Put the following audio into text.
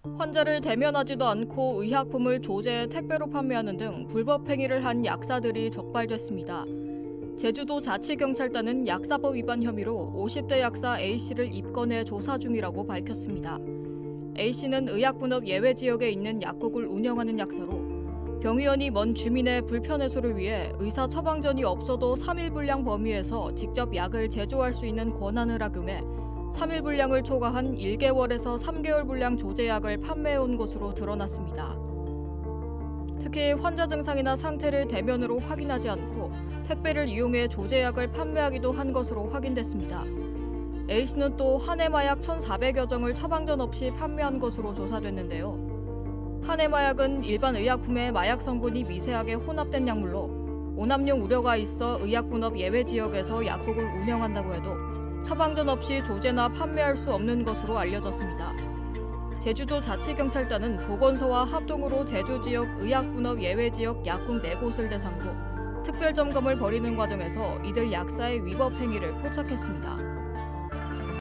환자를 대면하지도 않고 의약품을 조제해 택배로 판매하는 등 불법 행위를 한 약사들이 적발됐습니다. 제주도 자치경찰단은 약사법 위반 혐의로 50대 약사 A씨를 입건해 조사 중이라고 밝혔습니다. A씨는 의약분업 예외 지역에 있는 약국을 운영하는 약사로 병의원이 먼 주민의 불편 해소를 위해 의사 처방전이 없어도 3일 분량 범위에서 직접 약을 제조할 수 있는 권한을 악용해 3일 분량을 초과한 1개월에서 3개월 분량 조제약을 판매해온 것으로 드러났습니다. 특히 환자 증상이나 상태를 대면으로 확인하지 않고 택배를 이용해 조제약을 판매하기도 한 것으로 확인됐습니다. A씨는 또 한해마약 1,400여 정을 처방전 없이 판매한 것으로 조사됐는데요. 한해마약은 일반 의약품에 마약 성분이 미세하게 혼합된 약물로 오남용 우려가 있어 의약분업 예외 지역에서 약국을 운영한다고 해도 처방전 없이 조제나 판매할 수 없는 것으로 알려졌습니다. 제주도 자치경찰단은 보건소와 합동으로 제주 지역 의약분업 예외 지역 약국 4곳을 대상으로 특별점검을 벌이는 과정에서 이들 약사의 위법 행위를 포착했습니다.